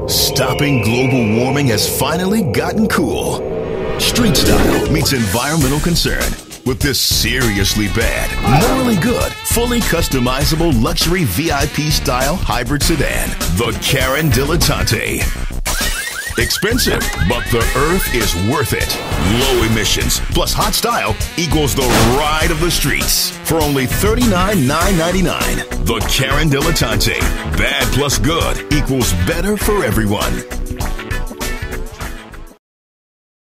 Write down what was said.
Stopping global warming has finally gotten cool. Street style meets environmental concern with this seriously bad, morally good, fully customizable luxury VIP style hybrid sedan, the Hybrid Dilettante. Expensive, but the Earth is worth it. Low emissions plus hot style equals the ride of the streets. For only $39,999. The Hybrid Dilettante. Bad plus good equals better for everyone.